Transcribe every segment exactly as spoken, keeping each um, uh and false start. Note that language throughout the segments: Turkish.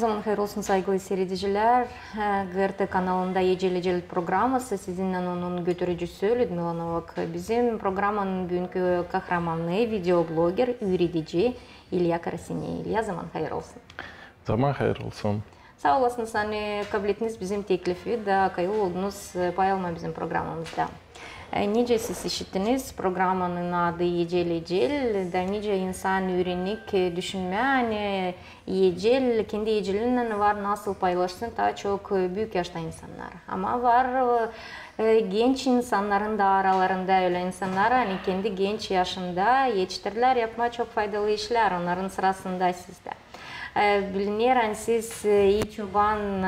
Zaman hayırlı olsun saygılı seyrediciler. G R T kanalında Ecel Ecel programması sizinle onun götürücüsü Людмила Novak. Bizim programın bugünkü kahramanı videoblogger, üretici İlya Karasini. İlya, zaman hayırlı olsun. Zaman hayırlı olsun. Sağ olasınız, hani kabul ettiniz bizim teklifi de kayılı oldunuz paylaşma bizim programımızda. Nice siz işittiniz, programının adı Ecel Ecel, da nice insan öğrenlik düşünme, hani Ecel, kendi Ecel'inin var nasıl paylaşsın, daha çok büyük yaşta insanlar. Ama var genç insanların da aralarında öyle insanlar, hani kendi genç yaşında yetiştirdiler, yapma çok faydalı işler, onların sırasında sizde. Biliniyor, siz YouTube'un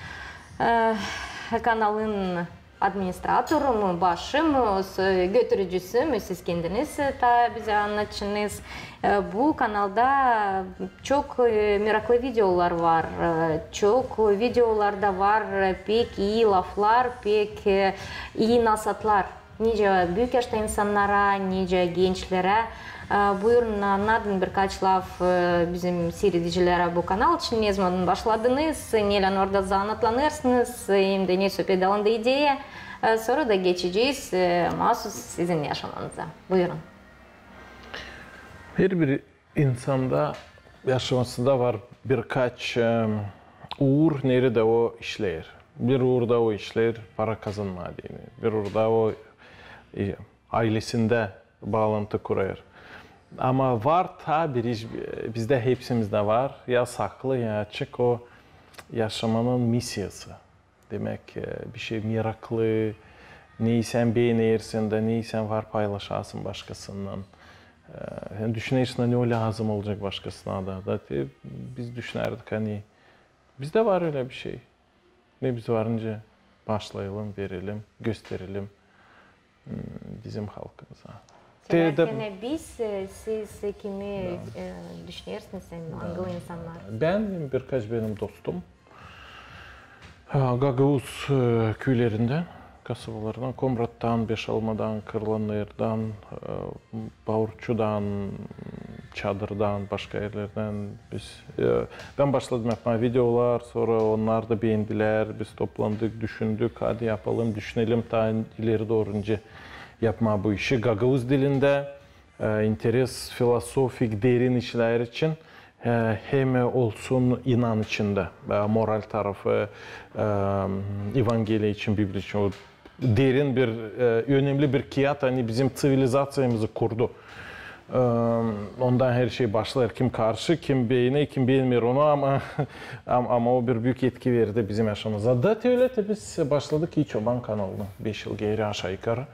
kanalın administratörü mü, başı mı, götürücüsü mü, siz kendiniz da bize anlatışınız. Bu kanalda çok meraklı videolar var, çok videolarda var pek iyi laflar, pek iyi nasihatler. Nice büyük yaşta insanlara, nice gençlere. Buyurun anlatın birkaç laf bizim seyredicilere bu kanal için. Ne zaman başladınız, neyle orada anlatlanırsınız, hem de ne sohbet alındı ideya. Sonra da geçeceğiz mahsus sizin yaşamanıza. Buyurun. Her bir insanda yaşamasında var birkaç uğur, nerede o işler. Bir uğurda o işler para kazanmadığını, bir uğurda o ailesinde bağlantı kurar. Ama var tabi bizde hepsimizde var ya saklı ya açık o yaşamanın misyası. Demek bir şey meraklı, neyi sen beğenirsin de neyi sen var paylaşasın başkasından. Yani düşünürsen ne o lazım olacak başkasına da. da biz düşünerdik hani bizde var öyle bir şey. Ne biz varınca başlayalım, verelim, gösterelim bizim halkımıza. Severken biz, siz kimi e, düşünüyorsunuz, hangi insanlar? Ben birkaç benim dostum. Gagavuz köylerinden, kasabalarından, Komrat'tan, Beşalma'dan, Kırlanır'dan, Bağırçu'dan, Çadır'dan, başka yerlerden biz. Ben başladım yapmaya videolar, sonra onlar da beğendiler, biz toplandık, düşündük, hadi yapalım, düşünelim, ta ileri doğrunca yapma bu işi. Gagavuz dilinde interes, filosofik, derin işler için hem olsun inan içinde, moral tarafı, evangeliya için, Biblia için o derin bir, önemli bir kiyat hani bizim sivilizasyamızı kurdu. Ondan her şey başlar. Kim karşı, kim beğeni, kim beğenmiyor onu ama ama o bir büyük etki verdi bizim yaşamımıza. Da öyle de biz başladık İyi Çoban kanalına beş yıl geri aşağı yukarı.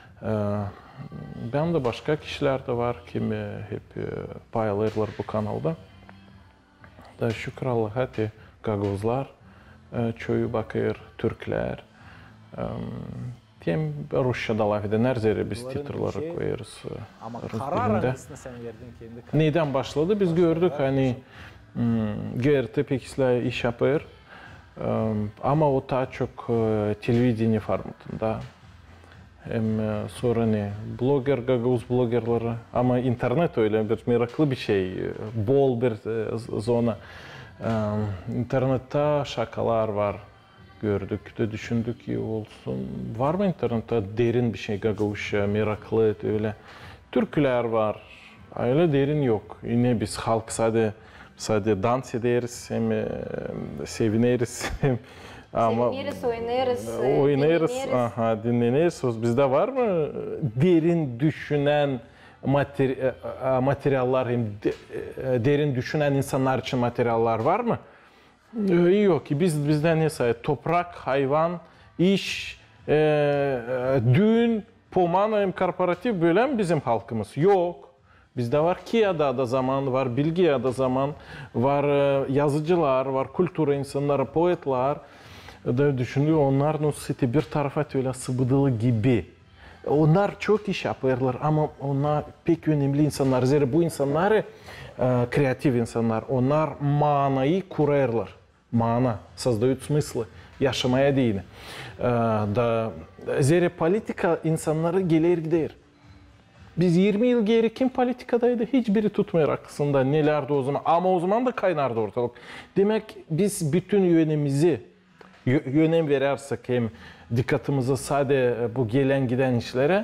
Ben de başka kişiler de var kimi hep paylaşırlar bu kanalda. Da şükür Allah'a ki Gagavuzlar, çoğu bakır, Türkler, hem Rusça'da laf edenler zeri biz titrları koyarız. Ama karar hangisini sen verdin kendi? Neyden başladı? Biz gördük hani G R T pekisle iş yapar ama o daha çok televizyon formatında. Hem sonra ne? Blogger, Gagavuz bloggerları ama internet öyle bir meraklı bir şey, bol bir zona. İnternette şakalar var, gördük de düşündük iyi olsun. Var mı internette derin bir şey Gagavuzca, meraklı öyle. Türküler var, öyle derin yok. Yine biz halk sadece, sadece dans ederiz, hem seviniriz hem ama seviniriz, oynarız, oynarız, dinleniriz. Aha, dinleniriz. Bizde var mı derin düşünen materi materyaller, hem de, derin düşünen insanlar için materyaller var mı? Yok ki biz bizden ne sayı? Toprak, hayvan, iş, e, düğün, poman, hem korporatif bölen bizim halkımız yok. Bizde var Kia'da da zaman, var Bilgia'da zaman, var yazıcılar, var kültür insanları, poetler. Da düşünüyor onlar nasıl bir tarafa öyle sıvıdığı gibi. Onlar çok iş yaparlar ama onlar pek önemli insanlar. Zira bu insanlar e, kreatif insanlar. Onlar manayı kurarlar. Mana, создают смыслы, yaşamaya değil. E, da zira politika insanları gelir gider. Biz yirmi yıl geri kim politikadaydı? Hiçbiri tutmuyor aklında nelerdi o zaman. Ama o zaman da kaynardı ortalık. Demek biz bütün yönemizi yönem verersek hem dikkatimizi sadece bu gelen giden işlere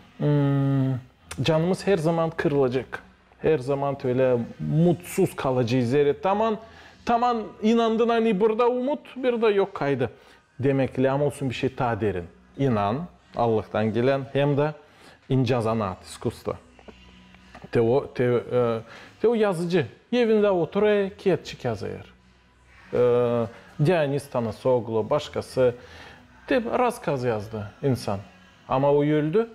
canımız her zaman kırılacak. Her zaman öyle mutsuz kalacağız. Tamam, tamam inandın hani burada umut, bir de yok kaydı. Demek ki olsun bir şey daha derin. İnan, Allah'tan gelen hem de ince zanaat, iskustva. Te o, te, e, te o yazıcı. Evinde oturuyor, kiyetçik yazıyor. E, Dionys Tanasoglu, başkası. Te razkaz yazdı insan. Ama o öldü.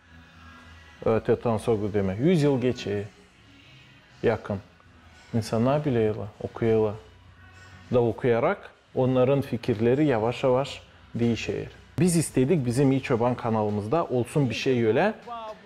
E, te Tanasoglu deme. Yüz yıl geçiyor. Yakın. İnsanlar biliyorlar, okuyorlar. Da okuyarak onların fikirleri yavaş yavaş değişiyor. Biz istedik bizim İyi Çoban kanalımızda olsun bir şey öyle.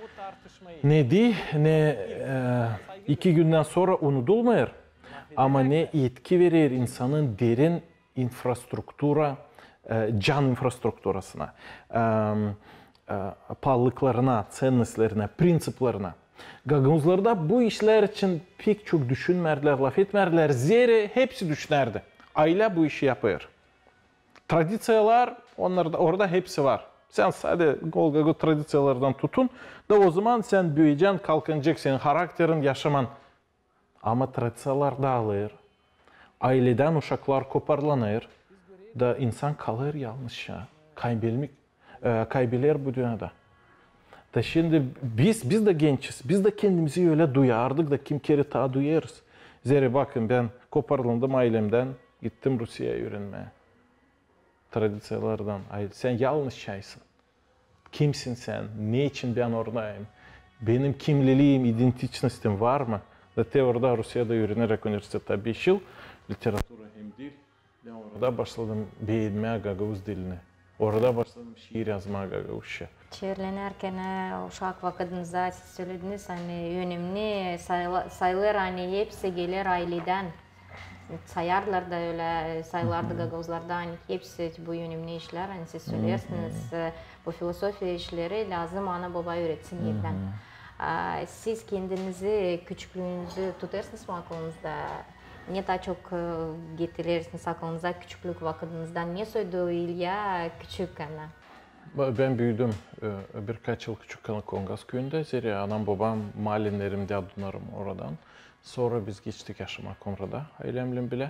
Ne di, ne e, iki günden sonra unutulmuyor. Ama ne etki verir insanın derin infrastruktura, e, can infrastrukturasına, e, e, pahalılıklarına, cennetlerine, prinsiplerine. Gagavuzlarda bu işler için pek çok düşünmerler, laf etmerler. Zira hepsi düşünerdi. Aile bu işi yapıyor. Tradisiyalar, onlarda, orada hepsi var. Sen sadece Golgago tradisiyalardan tutun da o zaman sen büyüyeceksin, kalkınacak, senin karakterin, yaşaman. Ama tradisiyalar dağılır. Aileden uşaklar koparlanır. Da insan kalır yalnız ya. Kaybelmek, e, kaybeler bu dünyada. Da şimdi biz, biz de gençiz. Biz de kendimizi öyle duyardık da kim kere daha duyarız. Zira bakın ben koparlandım ailemden, gittim Rusya'ya öğrenmeye. Tradisiyalardan. Ay, sen yanlış şeysin. Kimsin sen? Ne için ben oradayım? Benim kimliliğim, identitetim var mı? Da te orada Rusya'da öğrenerek üniversitede beş yıl literatüra hem dil. Ben orada başladım beğenmeye Gagavuz dilini. Orada başladım şiir yazmaya Gagavuzca. Şiirlenirken uşak vakitinize siz söylediniz hani önemli sayılar hani hepsi gelir aileden. Sayarlar da öyle, sayılarda Gagavuzlarda hani hepsi bu önemli işler hani siz söylersiniz. Bu filosofiya işleri lazım ana baba öğretsin yerden. Siz kendinizi küçüklüğünüzü tutarsınız mı aklınızda? Ne daha çok getirirsiniz aklınıza küçüklük vakitinizden? Ne söyledi İlya küçükken? Ben büyüdüm birkaç yıl küçükken Kongas köyünde. Zira anam babam mahallenlerimde adınlarım oradan. Sonra biz geçtik yaşamak orada ailemle bile.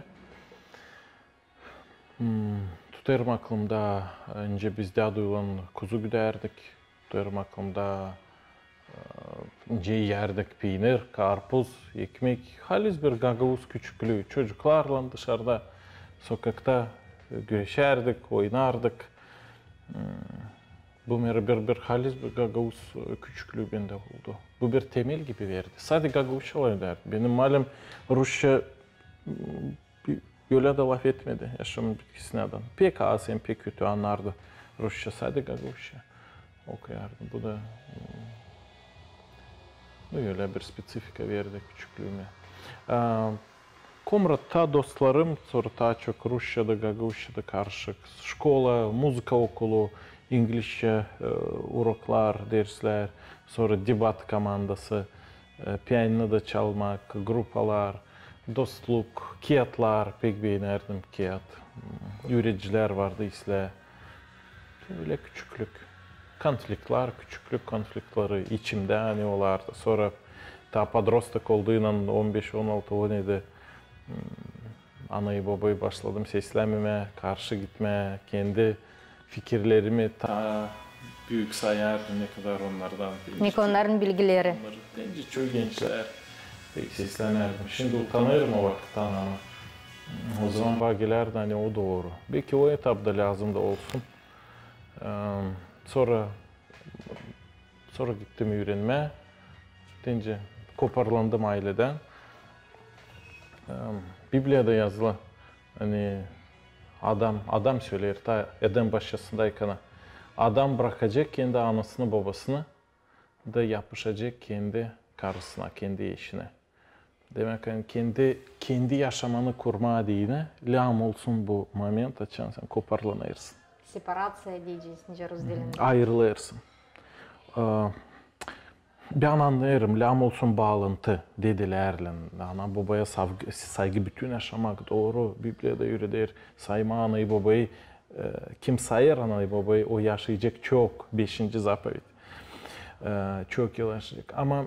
Hmm, tutarım aklımda önce biz de duyulan kuzu güderdik. Tutarım aklımda önce yerdik peynir, karpuz, ekmek. Halis bir Gagavuz küçüklüğü. Çocuklarla dışarıda sokakta güreşerdik, oynardık. Hmm. Bu bir, bir, bir halis bir Gagavuz küçüklüğü bende oldu. Bu bir temel gibi verdi. Sadece Gagavuzca olaydı. Benim malum Rusça öyle de laf etmedi yaşamın bitkisine adam. Pek az hem pek kötü anlardı. Rusça sadece Gagavuzca okuyardı. Bu da öyle bir spesifika verdi küçüklüğüme. Komrat'ta dostlarım sonra daha çok Rusça'da, Gagavuzca'da karışık. Şkola, müzik okulu, İngilizce uroklar, dersler, sonra debat komandası, piyanoda çalmak, grupalar, dostluk, kiyatlar, pek beğenirdim kiyat. Üreticiler vardı isle. Öyle küçüklük. Konfliktler, küçüklük konfliktleri içimde hani olardı. Sonra daha padrostak olduğuyla on beş on altı on yedi anayı babayı başladım seslenmeme, karşı gitmeye, kendi fikirlerimi ta büyük sayardım ne kadar onlardan. Ne onların bilgileri. Bence çok gençler pek seslenerdim. Şimdi utanıyorum o vakitten ama o zaman bagilerdi hani o doğru. Belki o etapta lazım da olsun. Sonra sonra gittim öğrenmeye. Deyince koparlandım aileden. Biblia'da yazılı hani adam adam söyler ta Eden başçısındayken adam bırakacak kendi anasını babasını da yapışacak kendi karısına, kendi eşine. Demek yani kendi kendi yaşamanı kurma adına lağım olsun bu moment açan sen koparlanırsın. Separatsiya diyeceğiz, nice разделение. Ayrılırsın. ben anlayırım, lam olsun bağlantı dedilerle. Ana babaya saygı bütün yaşamak doğru. Biblia'da öyle der. Sayma anayı babayı. Kim sayar anayı babayı o yaşayacak çok. Beşinci zapovet. Çok yıl yaşayacak. Ama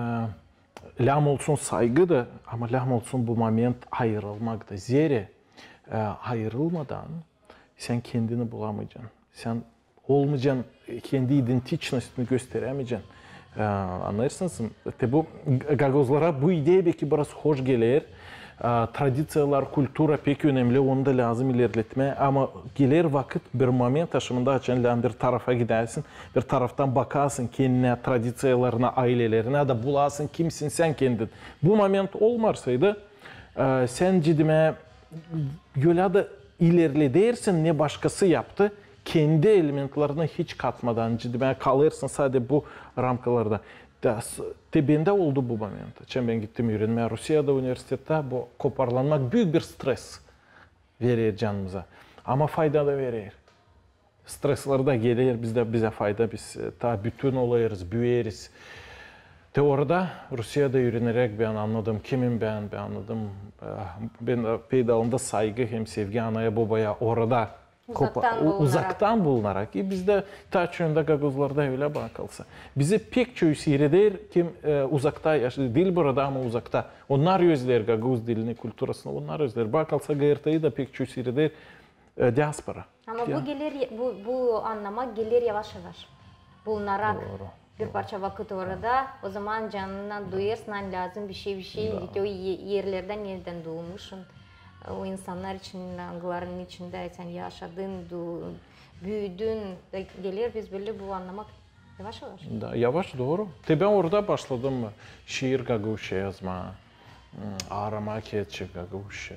lam olsun saygı da ama lam olsun bu moment ayrılmak da. Zira ayrılmadan sen kendini bulamayacaksın. Sen olmayacaksın, kendi identiçnostini gösteremeyeceksin. Anlarsınız mı? Bu Gagozlara bu ideya belki biraz hoş gelir. Tradisiyalar, kultura pek önemli, onu da lazım ilerletme. Ama gelir vakit bir moment aşımında açan bir tarafa gidersin. Bir taraftan bakarsın kendine, tradisiyalarına, ailelerine de bulasın kimsin sen kendin. Bu moment olmarsaydı sen cidime yola da ilerledersin ne başkası yaptı. Kendi elementlerini hiç katmadan cidime kalırsın sadece bu ramkalarda. Tebende oldu bu moment. Çen ben gittim öğrenmeye Rusya'da üniversitede bu koparlanmak büyük bir stres verir canımıza. Ama fayda da verir. Stresler de gelir bizde bize fayda biz ta bütün olayırız, büyüyeriz. Te orada Rusya'da öğrenerek ben anladım kimim ben, ben anladım. Ben peydalında saygı hem sevgi anaya babaya orada uzaktan bulunarak. Uzaktan bulunarak. E bizde taç yönde Gagozlarda öyle bakılsa. Bize pek çoğu seyreder kim e, uzakta yaşıyor. Dil burada ama uzakta. Onlar özler Gagoz dilini, kültürasını onlar özler. Bakılsa G R T'yi de pek çoğu seyreder e, diaspora. Ama ya. bu gelir bu, bu anlama gelir yavaş yavaş. Bulunarak. Doğru. Bir parça vakit orada, o zaman canından duyarsan lazım bir şey bir şey. O yerlerden yeniden doğmuşsun. O insanlar için, anıların içinde sen yaşadın, büyüdün, gelir biz böyle bu anlamak yavaş yavaş. Da, yavaş doğru. Te ben orada başladım şiir Gaguş'a yazma, aramak etçi Gaguş'a.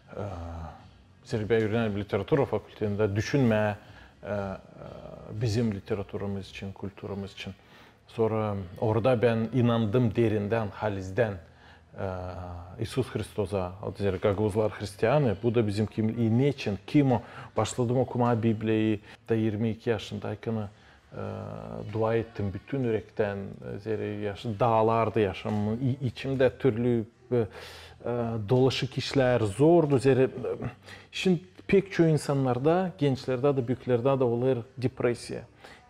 Zirbe öğrenen literatür fakültesinde düşünme bizim literatürümüz için, kültürümüz için. Sonra orada ben inandım derinden, halizden. İsus Hristos'a, Gagozlar Hristiyanı, bu da bizim kimliği. Ne için? Kim o? Başladım okumaya Biblia'yı da yirmi iki yaşındayken dua ettim bütün yürekten. Dağlarda yaşamım, içimde türlü dolaşık işler zordu. Şimdi pek çoğu insanlarda, gençlerde de büyüklerde de olur depresya.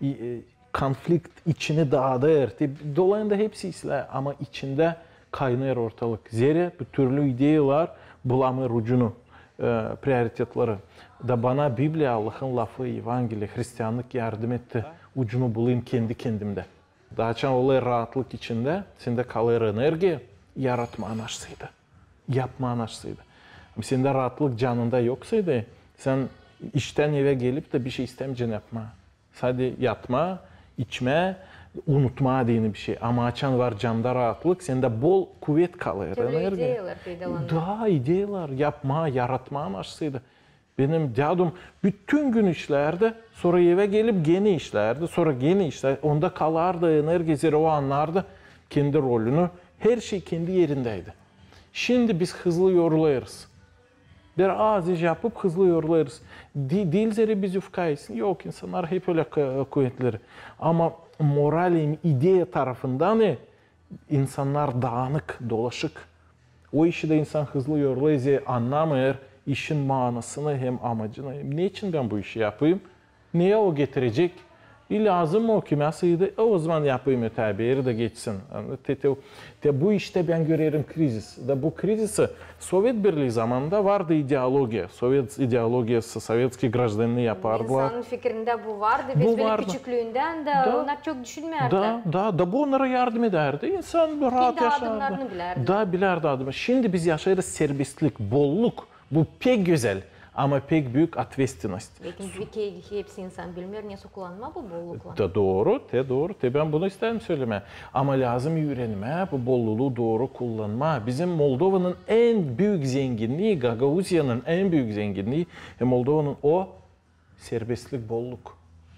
Konflikt içini dağıdır. Dolayında hepsi isler ama içinde kaynıyor ortalık. Zira bu türlü ideyalar bulamıyor ucunu, e, prioritetleri. Da bana Biblia, Allah'ın lafı, Evangeli, Hristiyanlık yardım etti. Ucunu bulayım kendi kendimde. Daha çok olay rahatlık içinde. Sende kalır enerji, yaratma anaçsıydı. Yapma anaçsıydı. Sende rahatlık canında yoksaydı, sen işten eve gelip de bir şey istemeyeceksin yapma. Sadece yatma, içme, unutma diyeni bir şey. Ama açan var canda rahatlık, sende bol kuvvet kalır. Türlü ideyalar faydalanır. Daha ideyalar, yapma, yaratma amaçlıydı. Benim dadım bütün gün işlerdi, sonra eve gelip gene işlerdi, sonra gene işlerdi. Onda kalardı, enerjisi o anlardı kendi rolünü. Her şey kendi yerindeydi. Şimdi biz hızlı yoruluyoruz. Bir az iş yapıp hızlı yoruluyoruz. Dilleri biz yufkayız. Yok, insanlar hep öyle kuvvetleri. Ama moralim, ideya tarafından insanlar dağınık, dolaşık. O işi de insan hızlı yoruluyor, anlamıyor işin manasını hem amacını. Hem ne için ben bu işi yapayım? Neye o getirecek? E lazım mı o kimyasıydı? O zaman yapayım öte yeri de geçsin. Te, te, te, bu işte ben görüyorum kriz. Da bu krizisi Sovyet Birliği zamanında vardı ideoloji. Sovyet ideolojisi, Sovyetski građani yapardılar. İnsanın fikrinde bu vardı. Biz bu böyle vardı. Küçüklüğünden de da, onlar çok düşünmüyordu. Da, da, da bu onlara yardım ederdi. İnsan rahat Kendi yaşardı. adımlarını bilerdi. Da bilerdi adımı. Şimdi biz yaşarız serbestlik, bolluk. Bu pek güzel. Ama pek büyük ответственность. Belki hepsi insan bilmiyor nasıl kullanma bu bollukla. Da doğru, te doğru. Te ben bunu isterim söyleme. Ama lazım öğrenme, bu bolluluğu doğru kullanma. Bizim Moldova'nın en büyük zenginliği, Gagavuzya'nın en büyük zenginliği, Moldova'nın o serbestlik, bolluk.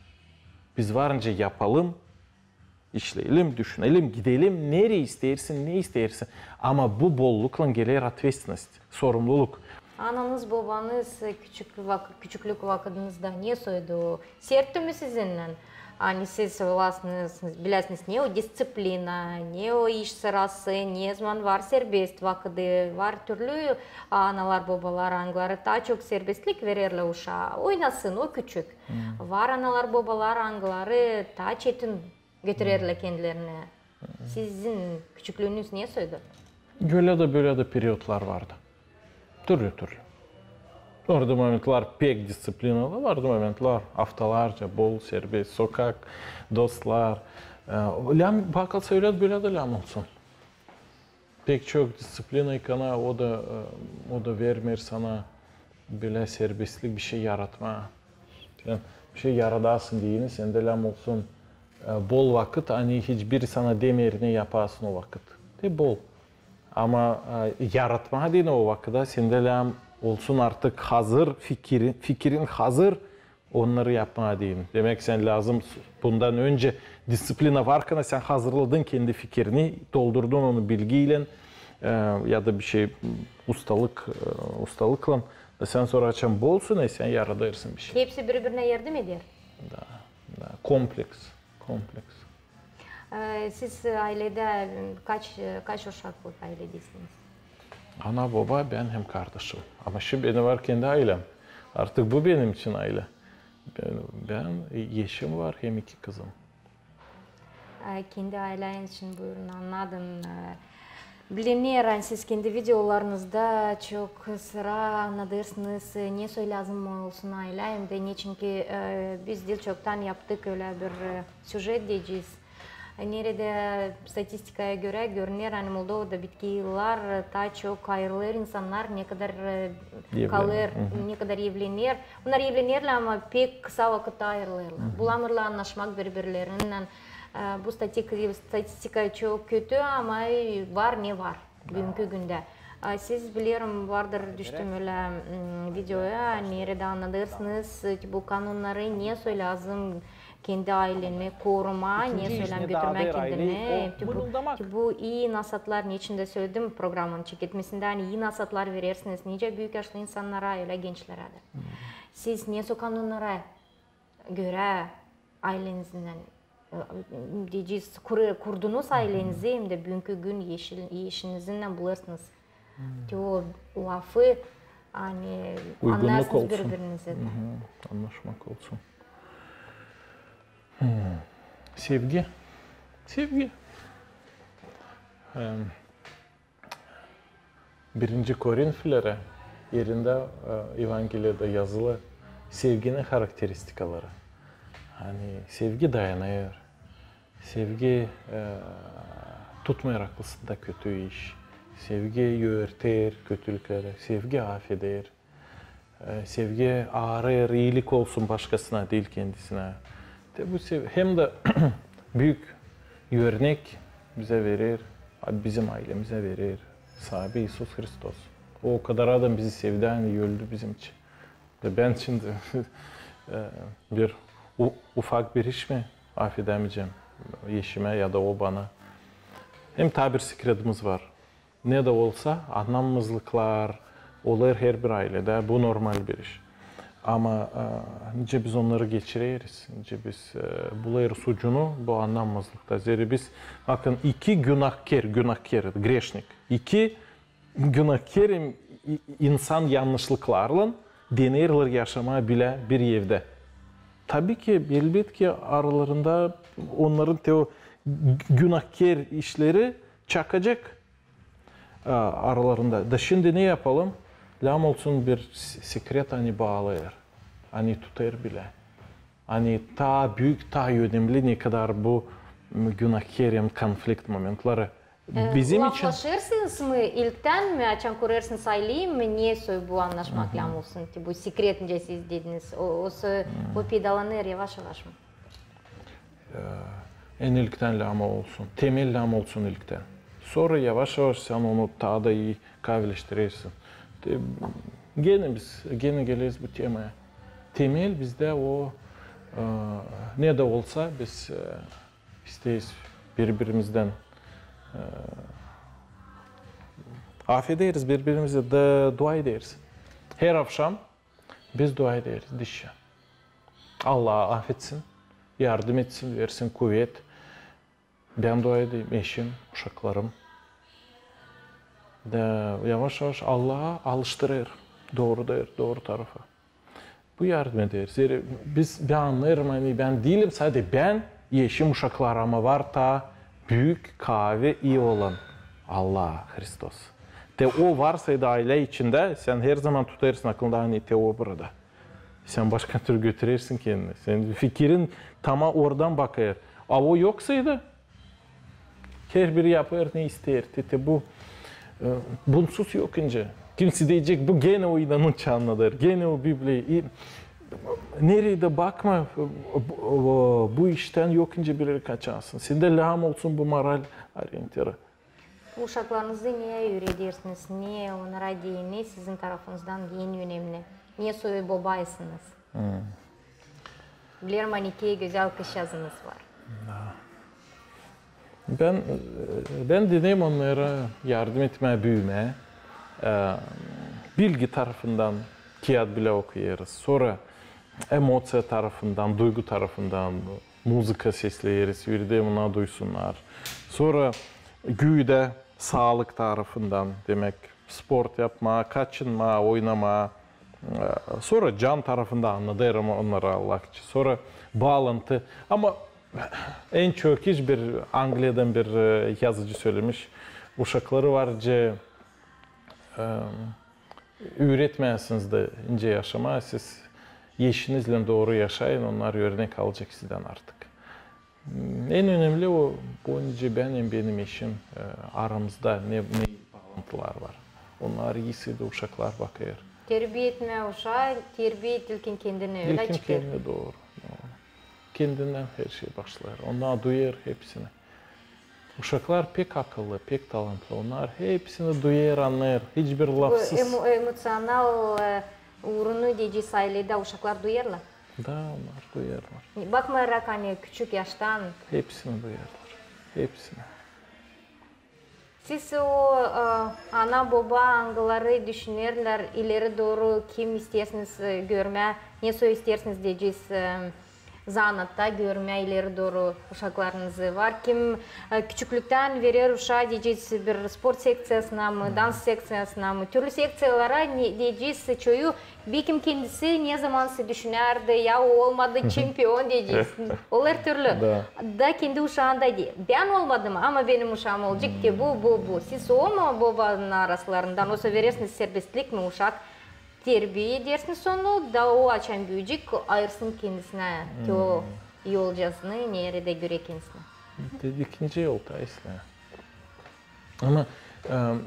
Biz varınca yapalım, işleyelim, düşünelim, gidelim, nereye istersin, ne istersin. Ama bu bollukla gelir ответственность, sorumluluk. Ananız, babanız küçük vakit, küçüklük vakitinizde ne söyledi o? Sertti mi sizinle? Hani siz olasınız, bilesiniz ne o disiplina, ne o iş sırası, ne zaman var serbest vakti, var türlü analar, babalar, anneler daha çok serbestlik verirler uşağa. Oynasın, o küçük. Hmm. Var analar, babalar, anneleri daha çetin getirirler kendilerine. Sizin küçüklüğünüz niye söyledi? Böyle de böyle de periyotlar vardı. Türlü türlü. Orada momentler pek disiplinalı, vardı momentler haftalarca bol serbest, sokak, dostlar. Lam bakılsa öyle böyle de lam olsun. Pek çok disiplina ikana o da o da vermer sana böyle serbestlik bir şey yaratma. Yani bir şey yaradasın diyeni sen de lam olsun. Bol vakit hani hiçbiri sana demer ne yapasın o vakit. De bol. Ama yaratma diyene o vakitte sen de lam olsun artık hazır fikrin, fikrin hazır onları yapma diyeyim. Demek sen lazım bundan önce disiplina varken sen hazırladın kendi fikrini, doldurdun onu bilgiyle e, ya da bir şey ustalık e, ustalıkla da sen sonra açan bolsun e sen yaradırsın bir şey. Hepsi birbirine yardım ediyor. Da, da kompleks, kompleks. Ee, siz ailede kaç kaç uşaklık ailedesiniz? Ana, baba, ben hem kardeşim. Ama şimdi benim var kendi ailem. Artık bu benim için aile. Ben, ben eşim var hem iki kızım. Kendi ailen için buyurun, anladım. Bilinir, siz kendi videolarınızda çok sıra anlatırsınız ne lazım olsun aile hem de ne, çünkü biz dil çoktan yaptık öyle bir süjet diyeceğiz. Nerede statistikaya göre görünür, hani Moldova'da bitki yıllar daha çok ayrılır insanlar, ne kadar kalır, ne kadar evlenir. Onlar evlenirler ama pek kısa vakitte ayrılırlar. Bulamırlar anlaşmak birbirlerinden. Bu statistika, statistika çok kötü ama var ne var bugünkü günde. Siz biliyorum vardır düştüm öyle videoya, nerede anlatırsınız bu kanunları niye lazım kendi aileni koruma, niye söylem götürmek kendine. Bu, bu iyi nasihatlar niçin de söyledim programın çekilmesinde, hani iyi nasihatlar verirsiniz nice büyük yaşlı insanlara öyle gençlere de. Hmm. Siz niye o kanunlara göre ailenizden diyeceğiz, kur, kurdunuz ailenizi hem de bugünkü gün yeşil, yeşilinizden bulursunuz. Hmm. O lafı hani anlarsınız birbirinize de. Hmm. Anlaşmak olsun. Hmm. Sevgi. Sevgi. Um, birinci Korinfilere yerinde uh, Evangeliyada yazılı sevginin karakteristikaları. Hani sevgi dayanıyor. Sevgi uh, tutmayır aklısında kötü iş. Sevgi yöğürter kötülükleri. Sevgi affeder. Uh, sevgi ağrır, iyilik olsun başkasına değil kendisine. Bu hem de büyük örnek bize verir, bizim ailemize verir. Sahibi İsus Hristos. O, o kadar adam bizi sevdi, hani öldü bizim için. Ve ben şimdi bir ufak bir iş mi affedemeyeceğim eşime ya da o bana. Hem tabir sikretimiz var. Ne de olsa anlamsızlıklar olur her bir ailede. Bu normal bir iş. Ama nice biz onları geçiririz, nice biz bulayırız ucunu bu anlamsızlıkta. Zira biz bakın iki günahkar, günahkar, greşnik, iki günahkar insan yanlışlıklarla denirler yaşamaya bile bir evde. Tabii ki elbet ki aralarında onların teo günahkar işleri çakacak aralarında. Da şimdi ne yapalım? Lam olsun bir sekret hani bağlayır, hani tutar bile. Hani ta büyük, ta önemli ne kadar bu günahkarım konflikt momentları. Bizim için... Laflaşırsınız mı ilkten mi, açan kurırsınız aileyi mi, niye bu anlaşmak lam olsun? Bu sekretince siz dediniz, o o pedalanır yavaş yavaş mı? En ilkten lam olsun, temel lam olsun ilkten. Sonra yavaş yavaş sen onu daha da iyi kavleştirirsin. Gene biz, gene geliriz bu temaya. Temel bizde o e, ne de olsa biz e, isteyiz birbirimizden e, affederiz, birbirimize de dua ederiz. Her akşam biz dua ederiz dişe. Allah affetsin, yardım etsin, versin kuvvet. Ben dua edeyim, eşim, uşaklarım. Da yavaş yavaş Allah'a alıştırır. Doğrudur, doğru tarafa. Bu yardım eder. Zira biz ben anlarım, hani ben değilim sadece ben, eşim, uşaklar ama var da büyük kahve iyi olan Allah, Hristos. De o varsaydı aile içinde sen her zaman tutarsın aklında hani te o burada. Sen başka tür götürürsün kendini. Senin fikrin tamam oradan bakar. Ama o yoksaydı her biri yapar ne ister. Te bu bunsuz yok ince. Kimse diyecek bu gene o inanın çanlıdır. Gene o Bibli'yi. Nereye de bakma bu işten yok ince biri kaçarsın. Sende lağım olsun bu moral oryantörü. Uşaklarınızı niye öğretirsiniz? Niye onlara değil? Ne sizin tarafınızdan en önemli? Niye soy babaysınız? Hmm. Biliyorum hani ki güzel kış yazınız var. Ben ben deneyim onlara yardım etmeye, büyümeye. Bilgi tarafından kağıt bile okuyoruz. Sonra emosiya tarafından, duygu tarafından müzik sesleyeriz. Yürüde ona duysunlar. Sonra güyde sağlık tarafından demek spor yapma, kaçınma, oynama. Sonra can tarafından anlatırım onlara Allah için. Sonra bağlantı. Ama en çok hiçbir Angliya'dan bir yazıcı söylemiş. Uşakları varca öğretmezsiniz de ince yaşama. Siz eşinizle doğru yaşayın. Onlar örnek alacak sizden artık. En önemli o bu önce benim benim eşim aramızda ne, ne bağlantılar var. Onlar iyisi de uşaklar bakıyor. Terbiye etme uşağı, terbiye etilken kendine öyle İlkin çıkıyor. kendine doğru, doğru. Kendinden her şey başlar. Onlar duyar hepsini. Uşaklar pek akıllı, pek talantlı. Onlar hepsini duyar, anlar. Hiçbir lafsız. Bu emosyonel uğrunu diyeceğiz ailede uşaklar duyarlar. Da onlar duyarlar. Bakmayarak hani küçük yaştan. Hepsini duyarlar. Hepsini. Siz o ana baba anıları düşünürler, ileri doğru kim istersiniz görme, ne istersiniz diyeceğiz zanatta görme ileri doğru uşaklarınızı var. Kim küçüklükten verir uşağı diyeceğiz bir spor seksiyasına mı, dans seksiyasına mı, türlü seksiyalara diyeceğiz çoğu bir kim kendisi ne zaman düşünerdi ya o olmadı şampiyon diyeceğiz. Onlar türlü. Da. da kendi uşağında değil. Ben olmadım ama benim uşağım olacak ki bu bu bu. Siz o mu babanın araslarından olsa verirsiniz serbestlik mi uşak? Terbiye edersiniz onu da o açan büyüyecek ayırsın kendisine ki o yol yazını nerede göre kendisine. İkinci yol da aslında. Ama um,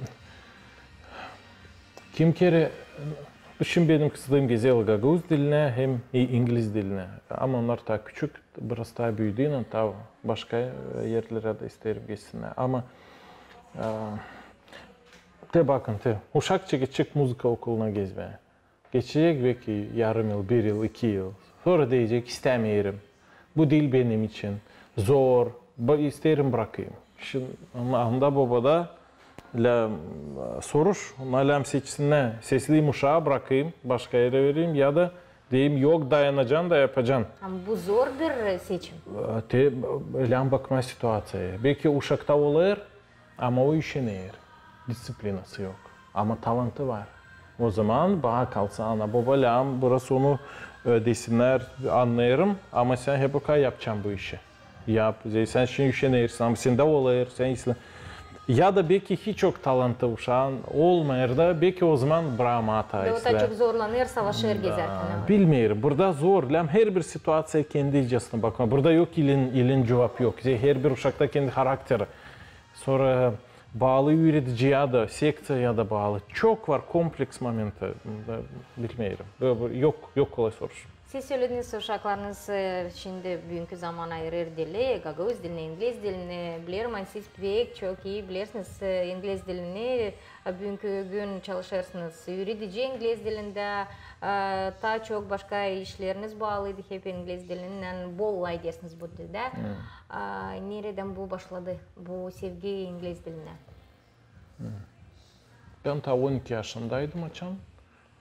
kim kere şimdi benim kızdığım güzel Gagavuz diline hem İngiliz diline. Ama onlar daha küçük, biraz daha büyüdüğünde daha başka yerlere de isterim geçsinler. Ama uh, de bakın, de, uşakça geçecek müzik okuluna gezmeye. Geçecek belki yarım yıl, bir yıl, iki yıl. Sonra diyecek istemiyorum. Bu dil benim için zor. İsterim bırakayım. Şimdi anda babada la soruş, nalam seçsinler. Sesliyim uşağı bırakayım, başka yere vereyim ya da diyeyim yok dayanacaksın da yapacaksın. Ama bu zor bir seçim. Te, lan bakma situasyaya. Belki uşakta olur ama o işinir. Disiplinası yok. Ama talantı var. O zaman bana kalsa ana baba lan burası onu desinler anlayırım ama sen hep o kadar yapacaksın bu işi. Yap, sen şimdi üşenirsin ama sende olur, sen isle. Ya da belki hiç çok talantı uşağın olmayır da belki o zaman brama hata isle. Da çok zorlanır, savaşır gezerken. Bilmiyorum, burada zor. Lan her bir situasya kendi icasına bakma. Burada yok ilin, ilin cevap yok. Her bir uşakta kendi karakteri. Sonra bağlı öğreticiye de, seksiyaya da bağlı. Çok var kompleks momenti. Bilmiyorum. Yok, yok kolay soruş. Siz söylediniz uşaklarınız şimdi bugünkü zaman ayırır dili, Gagavuz dilini, İngiliz dilini bilirim. Siz pek çok iyi bilirsiniz İngiliz dilini. Bugünkü gün çalışırsınız. Öğretici İngiliz dilinde daha çok başka işleriniz bağlıydı. Hep İngiliz dilinden bol edersiniz bu dilde. Hmm. Nereden bu başladı? Bu sevgi İngiliz diline? Hmm. Ben ta on iki yaşındaydım açan.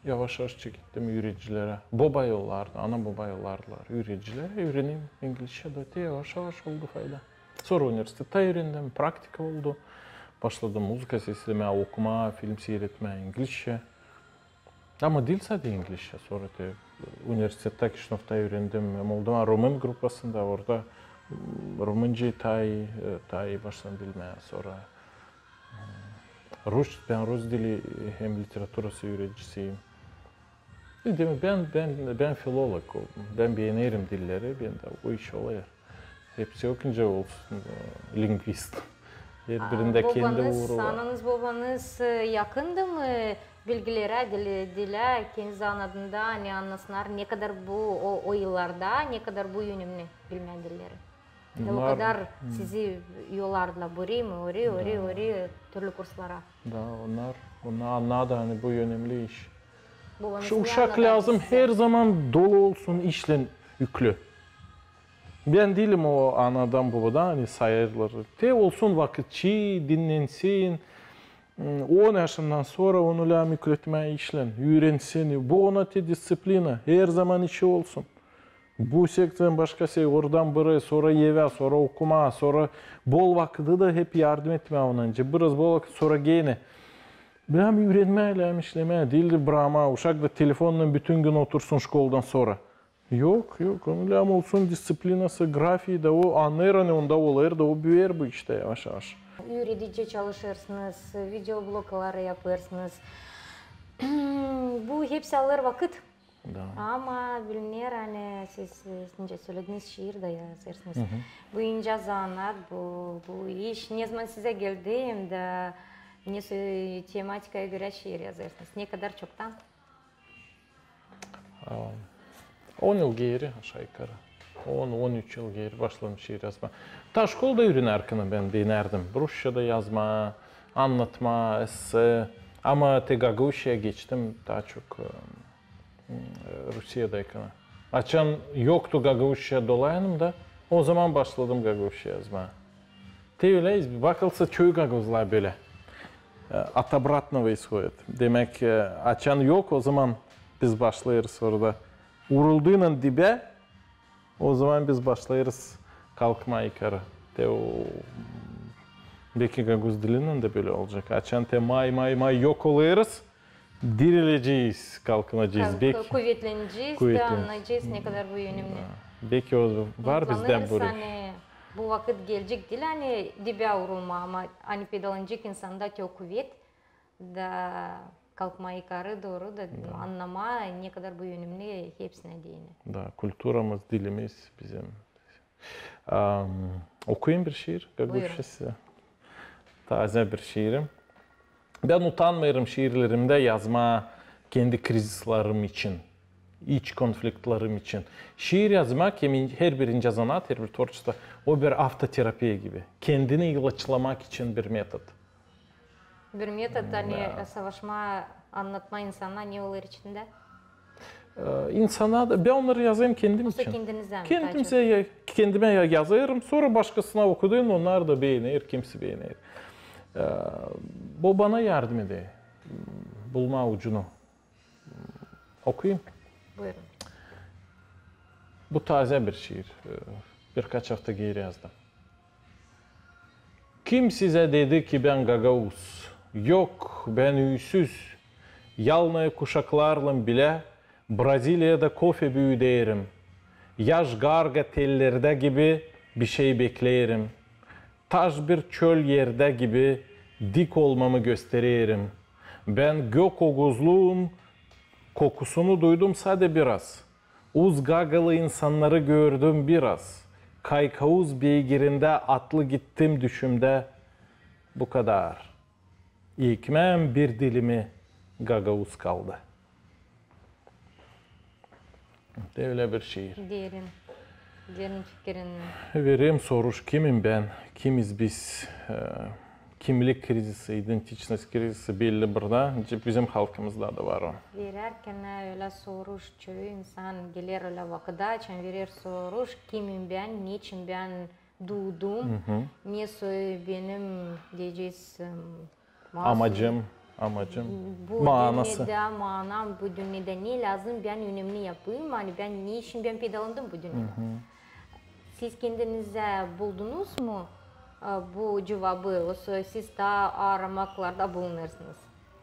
yavaş yavaş gittim üreticilere. Baba yollardı, ana baba yollardılar. Üreticilere öğreneyim İngilizce de yavaş yavaş oldu fayda. Sonra üniversitede öğrendim, praktika oldu. Başladım müzik seslemeye, okuma, film seyretmeye İngilizce. Ama dil sadece İngilizce. Sonra da üniversitedeki sınıfta öğrendim. Moldova Rumen grupasında orada Rumence'yi tay, tay başladım bilmeye. Sonra Rus, ben Rus dili hem literatürası öğrencisiyim. Ben, ben, ben filolog oldum. Ben beğenirim dilleri, ben de o iş oluyor. Hepsi okuyunca olsun lingvist. Her birinde kendi uğru var. Ananız babanız yakındı mı bilgilere, dile, dile kendi anladığında ne anlasınlar, ne kadar bu o, o yıllarda, ne kadar bu yönümlü bilmedileri. O kadar sizi yollarla buraya mı, oraya, oraya, oraya türlü kurslara. Da, onlar, onlar anladı hani bu önemli iş. Babanız Şu uşak lazım her zaman dolu olsun işle yüklü. Ben değilim o anadan babadan hani sayarlar. Te olsun vakitçi, dinlensin. on yaşından sonra onu la mükretmeye işlen, öğrensin. Bu ona te disiplina, her zaman işi olsun. Bu sekten başka şey oradan biri, sonra yeve, sonra okuma, sonra bol vakti de hep yardım etme onunca. Biraz bol vakit sonra gene. Biram öğrenmeye, işlemeye, değildir brama, uşak da telefonla bütün gün otursun şkoldan sonra. Yok, yok. Onun olsun disiplinası, grafiği de o anlar hani onda olayır da o büyür bu işte yavaş yavaş. Üretici çalışırsınız, video blogları yaparsınız. Bu hepsi alır vakit. Da. Ama bilinir hani siz önce söylediğiniz şiir de yazarsınız. Hı hı. Bu ince zanat, bu, bu iş. Ne zaman size geldiğimde ne tematikaya göre şiir yazarsınız. Ne kadar çoktan? on yıl geri aşağı yukarı. on on üç yıl geri başladım şiir yazma. Ta şkolda öğrenirken ben denerdim. Rusça'da yazma, anlatma, esse. Ama te Gagavuşa'ya geçtim daha çok Rusya'dayken. Açan yoktu Gagavuş'a dolayanım da o zaman başladım Gagavuş'a yazmaya. Te öyleyiz. Bakılsa köy Gagavuzlar böyle. От обратного исходит. Demek açan yok o zaman biz başlayırız orada. Vurulduğunun dibe o zaman biz başlayırız kalkma yukarı. Te o belki Gagavuz dilinin de böyle olacak. Açan te may may may yok oluyoruz. Dirileceğiz, kalkınacağız. Belki kuvvetleneceğiz, de anlayacağız ne kadar bu önemli. Belki o var bizden buraya. Hani bu vakit gelecek değil hani dibe vurulma ama hani pedalanacak insanda o kuvvet da kalkma yukarı doğru da, da anlama ne kadar bu önemli hepsine değinir. Da, kültürümüz, dilimiz bizim. Um, okuyayım bir şiir. Gagavuş'ta. Taze bir şiirim. Ben utanmıyorum şiirlerimde yazma kendi krizlerim için, iç konfliktlerim için. Şiir yazmak her birinci zanat, her bir tворчество, o bir автотerapiye gibi. Kendini ilaçlamak için bir metod. Bir metod hani savaşma, anlatma insana ne olur içinde? Ee, insana da, ben onları yazayım kendim Olsa için. Kendinize mi? Kendimize, kendime yazarım, sonra başkasına okudum, onlar da beğenir, kimse beğenir. Ee, bu bana yardım ediyor. Bulma ucunu. Okuyayım. Buyurun. Bu taze bir şiir. Birkaç hafta geri yazdım. Kim size dedi ki ben Gagavuz? Yok, ben üysüz. Yalnız kuşaklarla bile Brezilya'da kofe büyüderim. Yaş garga tellerde gibi bir şey beklerim. Taş bir çöl yerde gibi dik olmamı gösteririm. Ben gök oguzluğun kokusunu duydum sadece biraz. Uz gagalı insanları gördüm biraz. Kaykavuz beygirinde atlı gittim düşümde. Bu kadar. İlkmem bir dilimi Gagavuz kaldı. Öyle bir şiir. Derin. Derin fikrin. Vereyim soruş kimim ben, kimiz biz, kimlik krizisi, identiçnost krizisi belli burada, bizim halkımızda da var o. Verirken öyle soruş çoğu insan gelir öyle vakıda, için verir soruş kimim ben, niçin ben doğdum, ne benim diyeceğiz amacım, amacım, Bu manası. dünyada manam, bu dünyada ne lazım, ben önemli yapayım, hani ben ne için ben faydalandım bu dünyada. Siz kendinize buldunuz mu bu cevabı, siz daha aramaklarda bulunursunuz?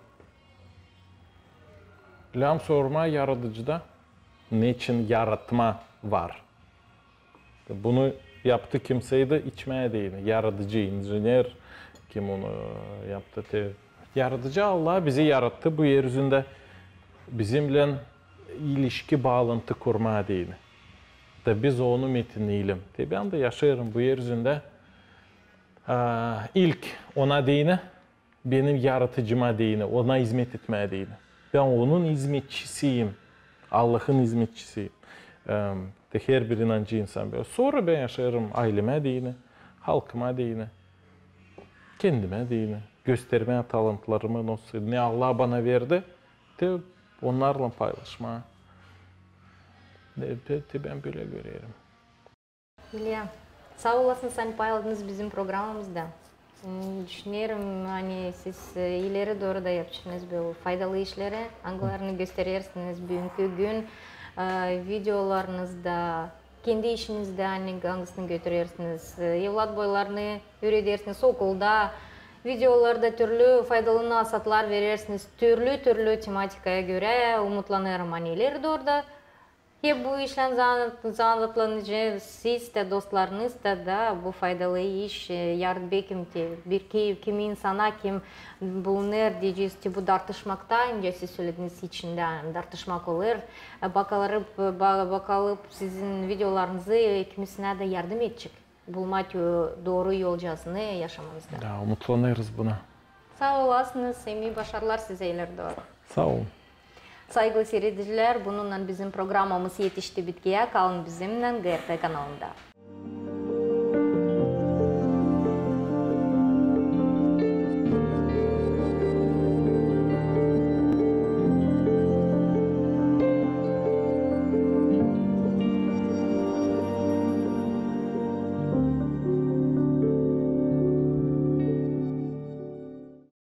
Lam sorma yaratıcıda ne için yaratma var. Bunu yaptı kimseydi içmeye değil. Yaratıcı, injiner kim onu yaptı. Te. Yaratıcı Allah bizi yarattı. Bu yeryüzünde bizimle ilişki bağlantı kurmaya değil. Da biz onu metinleyelim. Te ben de yaşıyorum bu yeryüzünde. Aa, ilk ona değil, benim yaratıcıma değil, ona hizmet etmeye değil. Ben onun hizmetçisiyim. Allah'ın hizmetçisiyim. Ee, her bir inancı insan böyle. Sonra ben yaşarım aileme değil, halkıma değil, kendime değil. Göstermeye talantlarımı nasıl, ne Allah bana verdi, de onlarla paylaşma. De, de, de ben böyle görüyorum. İlya, sağ olasın sen paylaştınız bizim programımızda. Düşünüyorum hani siz ileri doğru da yapacaksınız bu faydalı işleri, anılarını gösterirsiniz bugünkü gün videolarınızda, kendi işinizde hangisini götürürsünüz, evlat boylarını öğretirsiniz okulda, videolarda türlü faydalı nasihatler verirsiniz, türlü türlü tematikaya göre umutlanırım hani ileri doğru da. Hep bu işten zanlıklanıcı siz de dostlarınız da, da bu faydalı iş yardım bekimti. Bir ki, kim insana kim bulunur diyeceğiz ki bu tartışmakta önce siz söylediğiniz içinde tartışmak olur. Bakalım, bakalım sizin videolarınızı kimisine de yardım edecek. Bulmak doğru yolcasını yaşamanızda. Da, umutlanırız buna. Sağ olasınız, iyi başarılar size ileri doğru. Sağ olun. Saygılı seyirciler, bununla bizim programımız yetişti bitkiye. Kalın bizimle G R T kanalında.